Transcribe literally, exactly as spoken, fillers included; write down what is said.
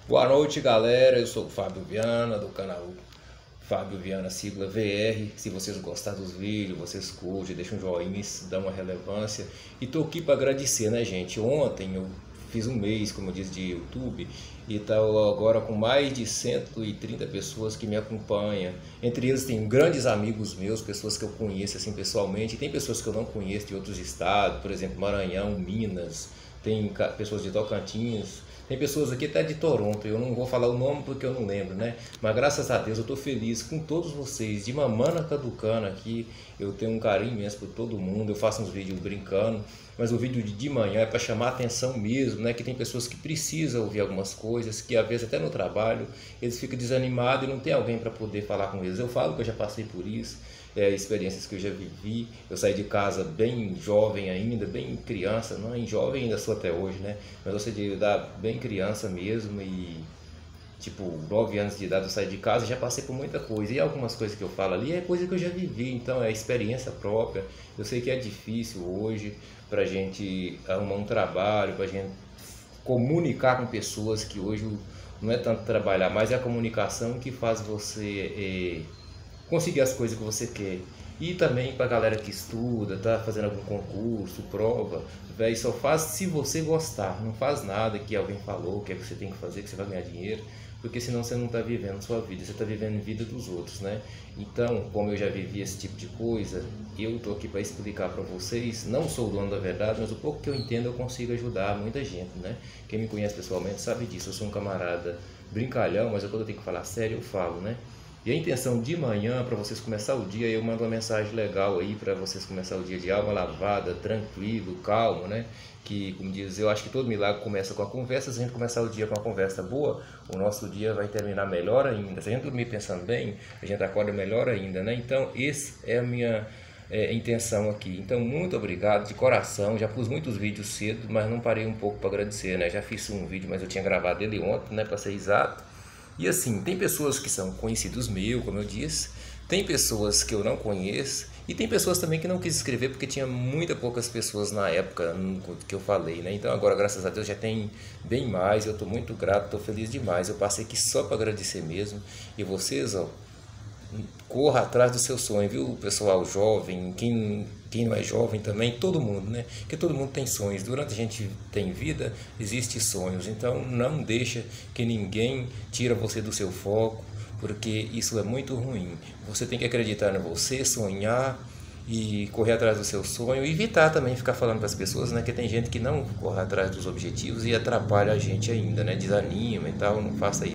Boa noite, galera. Eu sou o Fábio Viana, do canal Fábio Viana, sigla V R. Se vocês gostaram dos vídeos, vocês curtem, deixam um joinha, isso dá uma relevância. E tô aqui para agradecer, né, gente? Ontem eu fiz um mês, como eu disse, de YouTube e tal, agora com mais de cento e trinta pessoas que me acompanham. Entre eles tem grandes amigos meus, pessoas que eu conheço assim pessoalmente, e tem pessoas que eu não conheço de outros estados, por exemplo, Maranhão, Minas, tem pessoas de Tocantins. Tem pessoas aqui até de Toronto, eu não vou falar o nome porque eu não lembro, né? Mas graças a Deus eu estou feliz com todos vocês, de Mamana Caducana aqui. Eu tenho um carinho imenso por todo mundo, eu faço uns vídeos brincando, mas o vídeo de manhã é para chamar a atenção mesmo, né? Que tem pessoas que precisam ouvir algumas coisas, que às vezes até no trabalho eles ficam desanimados e não tem alguém para poder falar com eles. Eu falo que eu já passei por isso. É, experiências que eu já vivi. Eu saí de casa bem jovem ainda, bem criança, não é jovem ainda sou até hoje, né? Mas eu saí de idade bem criança mesmo e tipo, nove anos de idade eu saí de casa e já passei por muita coisa. E algumas coisas que eu falo ali é coisa que eu já vivi, então é experiência própria. Eu sei que é difícil hoje pra gente arrumar um trabalho, pra gente comunicar com pessoas, que hoje não é tanto trabalhar, mas é a comunicação que faz você é, conseguir as coisas que você quer. E também para a galera que estuda, tá fazendo algum concurso, prova, véi, só faz se você gostar, não faz nada que alguém falou, que é que você tem que fazer, que você vai ganhar dinheiro, porque senão você não está vivendo sua vida, você está vivendo a vida dos outros, né? Então, como eu já vivi esse tipo de coisa, eu estou aqui para explicar para vocês, não sou o dono da verdade, mas o pouco que eu entendo eu consigo ajudar muita gente, né? Quem me conhece pessoalmente sabe disso, eu sou um camarada brincalhão, mas quando eu tenho que falar sério eu falo, né? E a intenção de manhã, para vocês começar o dia, eu mando uma mensagem legal aí para vocês começar o dia de alma lavada, tranquilo, calmo, né? Que, como diz, eu acho que todo milagre começa com a conversa. Se a gente começar o dia com uma conversa boa, o nosso dia vai terminar melhor ainda. Se a gente dormir pensando bem, a gente acorda melhor ainda, né? Então, essa é a minha é, intenção aqui. Então, muito obrigado de coração. Já pus muitos vídeos cedo, mas não parei um pouco para agradecer, né? Já fiz um vídeo, mas eu tinha gravado ele ontem, né? Para ser exato. E assim, tem pessoas que são conhecidos meus, como eu disse, tem pessoas que eu não conheço, e tem pessoas também que não quis escrever porque tinha muita poucas pessoas na época que eu falei, né? Então agora, graças a Deus, já tem bem mais, eu estou muito grato, estou feliz demais. Eu passei aqui só para agradecer mesmo. E vocês, ó, corra atrás do seu sonho, viu, pessoal jovem, quem, quem não é jovem também, todo mundo, né? Porque todo mundo tem sonhos. Durante a gente tem vida, existem sonhos. Então não deixa que ninguém tira você do seu foco, porque isso é muito ruim. Você tem que acreditar em você, sonhar e correr atrás do seu sonho, e evitar também ficar falando para as pessoas, né? Que tem gente que não corre atrás dos objetivos e atrapalha a gente ainda, né? Desanima e tal, não faça isso.